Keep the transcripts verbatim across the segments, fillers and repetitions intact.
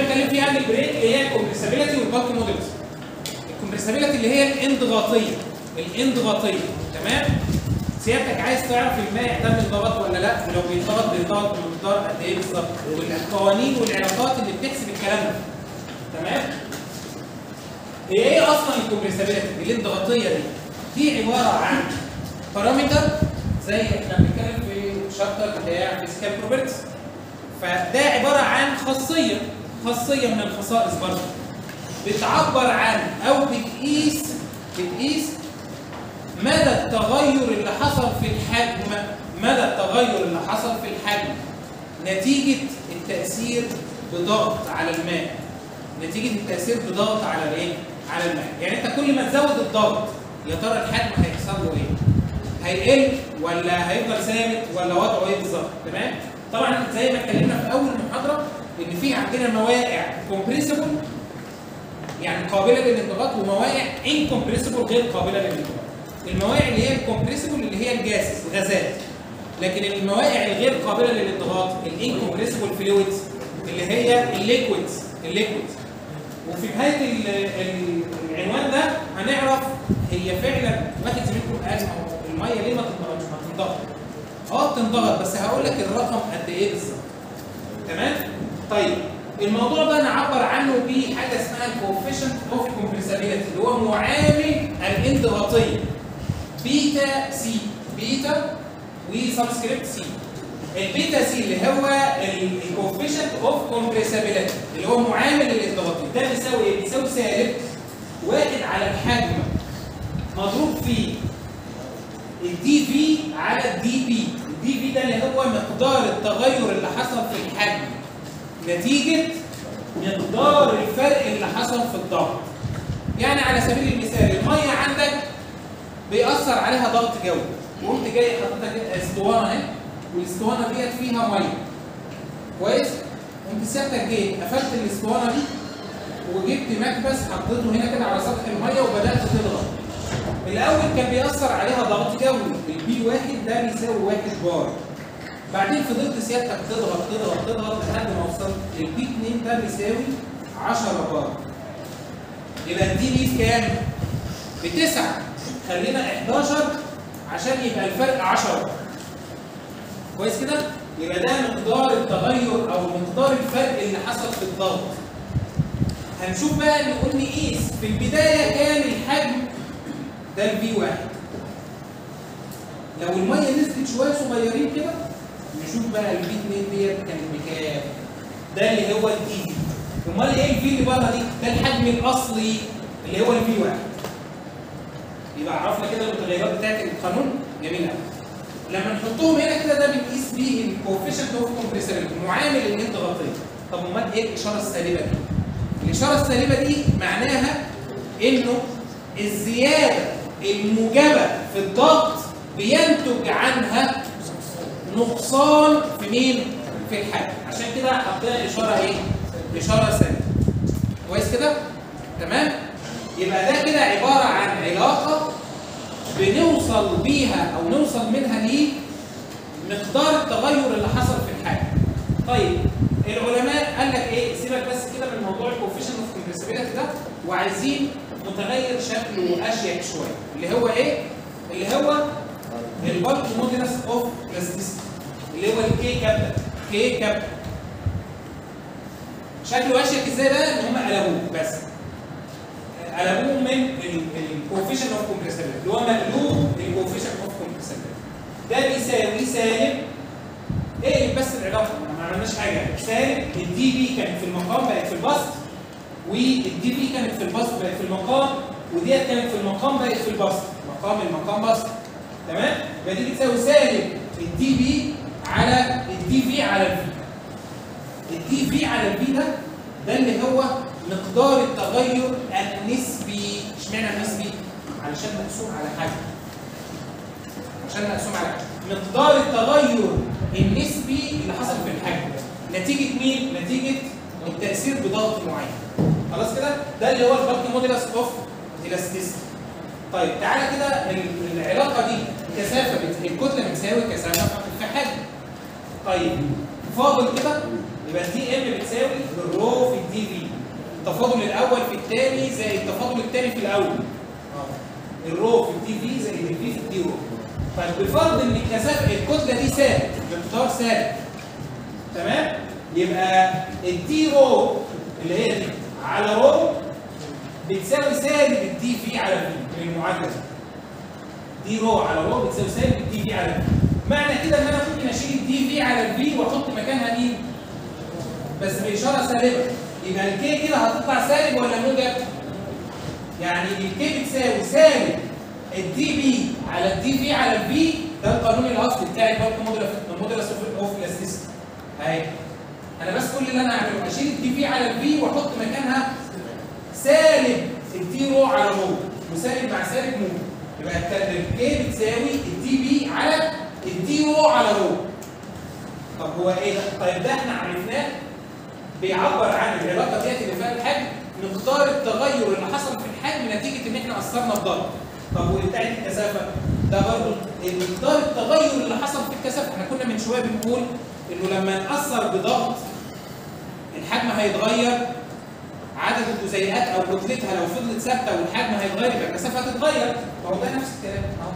بتكلم فيها عن البريك اللي هي الكومبريسابيلتي والبالك موديلز. الكومبريسابيلتي اللي هي الانضغاطيه، الانضغاطيه تمام؟ سيادتك عايز تعرف الماء ده بينضغط ولا لا؟ ولو بينضغط بينضغط بمقدار قد ايه بالظبط؟ والقوانين والعلاقات اللي بتحسب الكلام ده. تمام؟ هي ايه اصلا الكومبريسابيلتي؟ الانضغاطيه دي دي عباره عن بارامتر زي احنا بنتكلم في شابتر بتاع فيزيكال بروبرتيز. فده عباره عن خاصيه خاصيه من الخصائص برضه بتعبر عن او بتقيس بتقيس مدى التغير اللي حصل في الحجم، مدى التغير اللي حصل في الحجم نتيجه التاثير بضغط على الماء. نتيجه التاثير بضغط على الايه؟ على الماء. يعني انت كل ما تزود الضغط يا ترى الحجم هيحصل له ايه؟ هيقل ولا هيفضل ثابت ولا وضعه ايه بالظبط؟ تمام؟ طبعا زي ما اتكلمنا في اول محاضره ان في عندنا مواقع كومبريسبل يعني قابله للانضغاط ومواقع انكمبريسبل غير قابله للانضغاط. المواقع اللي هي الكومبريسبل اللي هي الجاسس الغازات، لكن المواقع الغير قابله للانضغاط الانكمبريسبل فلويدز اللي هي الليكويدز الليكويدز. وفي نهايه العنوان ده هنعرف هي فعلا واحد زميلكم قال الميه ليه ما تنضغطش؟ ما تنضغط. اه بتنضغط بس هقول لك الرقم قد ايه بالظبط. تمام؟ طيب الموضوع ده نعبر عنه بحاجه اسمها الكوفيشنت اوف كومبريسابيلتي اللي هو معامل الانضغاطيه بيتا سي، بيتا وسبسكريبت سي. البيتا سي اللي هو الكوفيشنت اوف كومبريسابيلتي اللي هو معامل الانضغاطيه، ده بيساوي ايه؟ بيساوي سالب واحد على الحجم مضروب في الدي في على الدي بي. الدي في ده اللي هو مقدار التغير اللي حصل في الحجم نتيجه مقدار الفرق اللي حصل في الضغط. يعني على سبيل المثال الميه عندك بيأثر عليها ضغط جوي، وقمت جاي حاطط اسطوانه اهي، والاسطوانه ديت فيها ميه. كويس؟ قمت سيادتك جيت قفلت الاسطوانه دي وجبت مكبس حطيته هنا كده على سطح الميه وبدات تضغط. الاول كان بيأثر عليها ضغط جوي، البي واحد ده بيساوي واحد بار. بعدين فضلت سيادتك تضغط تضغط تضغط لحد ما وصلت للبي اتنين ده بيساوي عشرة بار. يبقى الدي بي كام؟ بتسعة. خلينا احداشر عشان يبقى الفرق عشرة. كويس كده؟ يبقى ده مقدار التغير او مقدار الفرق اللي حصل في الضغط. هنشوف بقى نقول نقيس في البدايه كان الحجم ده البي واحد. لو الميه نزلت شويه صغيرين كده نشوف بقى البي اتنين ديت كانت بكام؟ ده اللي هو الدي. امال ايه الفي اللي بره دي؟ ده الحجم الاصلي اللي هو البي واحد. يبقى عرفنا كده المتغيرات بتاعت القانون. جميل قوي. لما نحطهم هنا كده ده بنقيس بيه الكوفيشنت اوف كومبريسابيلتي معامل الانضغاطيه. طب امال ايه الاشاره السالبه دي؟ الاشاره السالبه دي معناها انه الزياده الموجبه في الضغط بينتج عنها نقصان في مين؟ في الحجم. عشان كده حطينا اشاره ايه؟ اشاره سالبه. كويس كده؟ تمام؟ يبقى ده كده عباره عن علاقه بنوصل بيها او نوصل منها لمقدار التغير اللي حصل في الحجم. طيب العلماء قال لك ايه؟ سيبك بس كده من موضوع الكوفيشنت اوف كومبريسابيلتي ده، وعايزين متغير شكله اشيك شويه اللي هو ايه؟ اللي هو البالك موديلس اوف بلاستيسيتي اللي هو الكي كابيتال. كي كابيتال شكله اشيك ازاي بقى؟ ان هم قلبوه بس قلبوه من الكوفيشنت اوف كومبريسابيلتي اللي هو مقلوب الكوفيشنت اوف كومبريسابيلتي. ده بيساوي سالب اقلب بس العلاقه ما عملناش حاجه. سالب الدي بي كانت في المقام بقت في البسط، والدي بي كانت في البسط بقت في المقام، وديت كانت في المقام بقت في البسط. مقام المقام بسط. تمام؟ يبقى دي بتساوي سالب الدي بي على الدي في على الفي. الدي في على الفي ده ده اللي هو مقدار التغير النسبي. اشمعنى النسبي؟ علشان مقسوم على حجم. عشان مقسوم على حجم. مقدار التغير النسبي اللي حصل في الحجم نتيجه مين؟ نتيجه التاثير بضغط معين. خلاص كده؟ ده اللي هو البالك موديلس اوف الاستيستي. طيب تعالى كده العلاقه دي كثافه الكتله بتساوي كثافه في حجم. طيب فاضل كده يبقى الدي ام بتساوي الرو في الدي في. التفاضل الاول في الثاني زائد التفاضل الثاني في الاول. الرو في الدي في زائد الفي في الدي رو. طيب بفرض ان الكثافه الكتله دي ثابت، المقدار ثابت. تمام؟ يبقى الدي رو اللي هي دي على رو بتساوي سالب الدي في على في المعادله دي. دي رو على رو بتساوي سالب الدي في على في. معنى كده ان انا ممكن اشيل الدي في على الفي واحط مكانها مين؟ بس باشاره سالبه. يبقى الكي كده هتطلع سالب ولا موجب؟ يعني الكي بتساوي سالب الدي بي على الدي في على الفي. ده القانون الاصلي بتاع البالك مودولس اوف الاستيستي. اهي انا بس كل اللي انا هعمله اشيل الدي في على الفي واحط مكانها سالب الدي رو على رو، وسالب مع سالب موجب. يبقى الكي بتساوي الدي بي على الدي رو على رو. طب هو ايه ده؟ طيب ده احنا عرفناه بيعبر عن العلاقه ديت اللي فيها الحجم، مقدار التغير اللي حصل في الحجم نتيجه ان احنا اثرنا في ضغط. طب وبتاعت الكثافه ده برضه مقدار التغير اللي حصل في الكثافه. احنا كنا من شويه بنقول انه لما ناثر بضغط الحجم هيتغير، عدد الجزيئات او كتلتها لو فضلت ثابته والحجم هيتغير يبقى الكثافه هتتغير. فهو ده نفس الكلام اهو.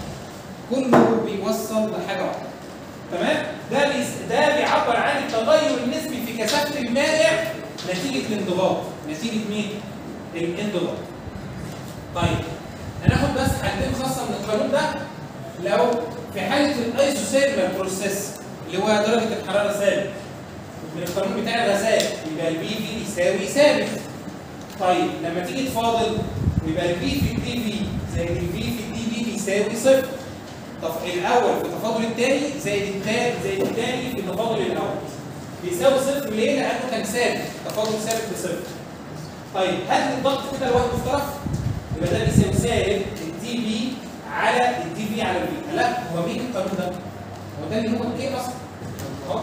كله بيوصل لحاجه واحده. تمام؟ ده بيس... ده بيعبر عن التغير النسبي في كثافه المائع نتيجه الانضغاط. نتيجه مين؟ الانضغاط. طيب هناخد بس حاجتين خاصه من القانون ده. لو في حاله الايزوثيرمال بروسيس اللي هو درجه الحراره ثابت من القانون بتاع الغازات، يبقى البي في يساوي ثابت. طيب لما تيجي تفاضل يبقى البي في الدي في زائد البي في الدي في بيساوي صفر. طب الاول في التفاضل الثاني زائد الثاني زائد الثاني في التفاضل الاول بيساوي صفر. ليه؟ لانه كان ثابت، تفاضل ثابت بصفر. طيب هات الضغط كده لوحده في طرف، يبقى ده بيساوي سالب الدي بي على الدي في على البي. لا هو مين القانون ده؟ هو ده اللي هو الكي اصلا. اهو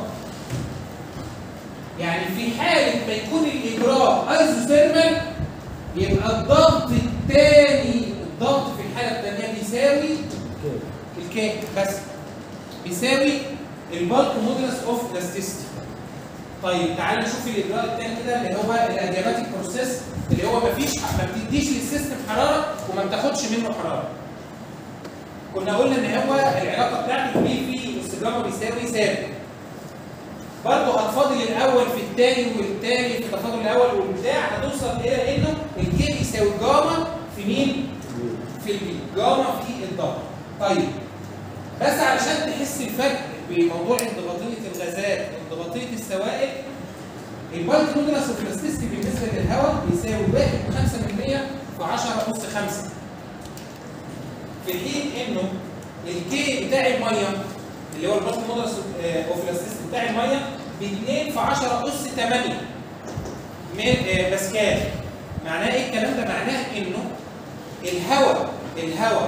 يعني في حاله ما يكون الاجراء ايزوثيرمال يبقى الضغط الثاني الضغط في الحاله الثانيه بيساوي الكي بس، بيساوي البالك مودولس اوف الاستيستي. طيب تعالى نشوف الاجراء الثاني كده اللي هو الادياباتيك بروسيس، اللي هو مفيش ما بتديش للسيستم حراره وما بتاخدش منه حراره. كنا قلنا ان هو العلاقه بتاعته بي في والسجامه بيساوي ثابت. برضه هتفاضل الاول في الثاني والثاني في التفاضل الاول والبتاع هتوصل الى انه الكي بيساوي جاما في مين؟ في البي، جاما في الضغط. طيب بس علشان تحس الفرق بموضوع انضغاطيه الغازات وانضغاطيه السوائل، البالك مودولس اوف الاستيستي بالنسبه للهواء بيساوي واحد فاصلة خمسة بالمية في عشرة أس خمسة، في حين انه الكي بتاع الميه اللي هو البالك مودولس اوف الاستيستي بتاع الميه ب اتنين في عشرة أس ثمانية باسكال. معناه ايه الكلام ده؟ معناه انه الهواء الهواء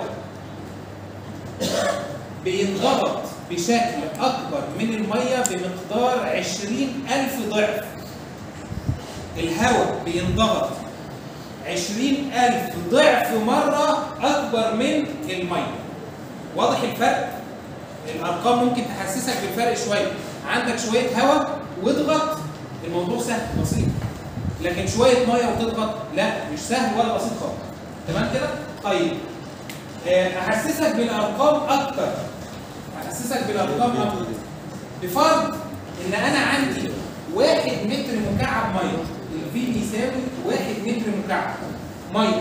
بينضغط بشكل اكبر من الميه بمقدار عشرين ألف ضعف. الهواء بينضغط عشرين ألف ضعف مره اكبر من الميه. واضح الفرق؟ الارقام ممكن تحسسك بالفرق شويه. عندك شويه هواء واضغط الموضوع سهل بسيط، لكن شويه ميه وتضغط لا، مش سهل ولا بسيط خالص. تمام كده؟ طيب احسسك بالارقام اكتر احسسك بالارقام اكتر بفرض ان انا عندي واحد متر مكعب ميه، الفي بيساوي واحد متر مكعب ميه.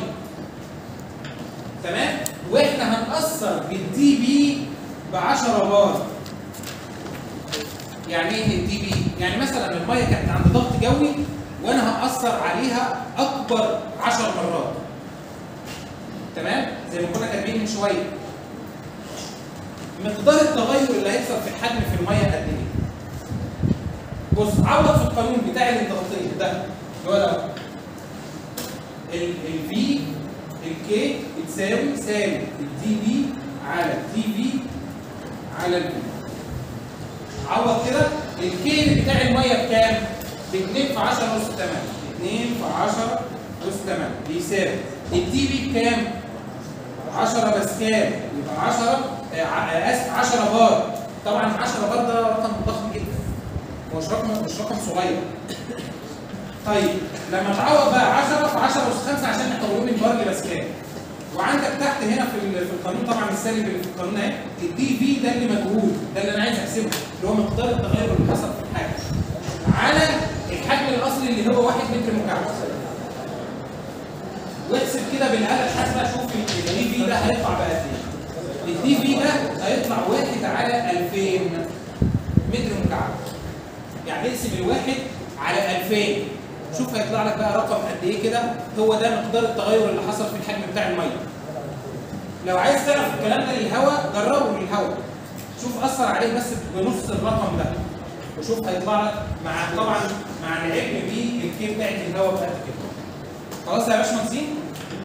تمام؟ واحنا هنأثر بالدي بي ب عشرة بار. يعني ايه الدي بي؟ يعني مثلا الميه كانت عند ضغط جوي وانا هأثر عليها اكبر عشر مرات. تمام؟ زي ما كنا كاتبين من شويه. مقدار التغير اللي هيحصل في الحجم في الميه قد ايه؟ بص عوض في القانون بتاع الانضغاطيه ده اللي هو ده. الفي الكي بتساوي سالب الدي بي على الدي في على البي. عوض كده الكي بتاع الميه بكام؟ ب اتنين في عشرة أس ثمانية. اتنين في عشرة أس ثمانية بيساوي الدي بي بكام؟ عشرة باسكال، يبقى عشرة اسف عشرة بار. طبعا عشرة بار ده رقم ضخم جدا هو مش رقم مش رقم صغير. طيب لما تعوض بقى عشرة في عشرة أس خمسة عشان نحوله من بار لباسكال. وعندك تحت هنا في في القانون طبعا السالب اللي في القانون اهي الدي في ده اللي مجهول، ده اللي انا عايز احسبه اللي هو مقدار التغير اللي حصل في الحجم على الحجم الاصلي اللي هو واحد متر مكعب. واحسب كده بالاله الحاسبه شوف الدي في ده هيطلع بقد ايه. الدي في ده هيطلع واحد على ألفين متر مكعب. يعني اقسم الواحد على ألفين، شوف هيطلع لك بقى رقم قد ايه كده. هو ده مقدار التغير اللي حصل في الحجم بتاع الميه. لو عايز تعرف الكلام ده للهواء جربه للهواء، شوف اثر عليه بس بنص الرقم ده وشوف هيطلع لك مع طبعا مع العلم بالكي بتاعت الهواء بقد كده. خلاص يا باشمهندسين؟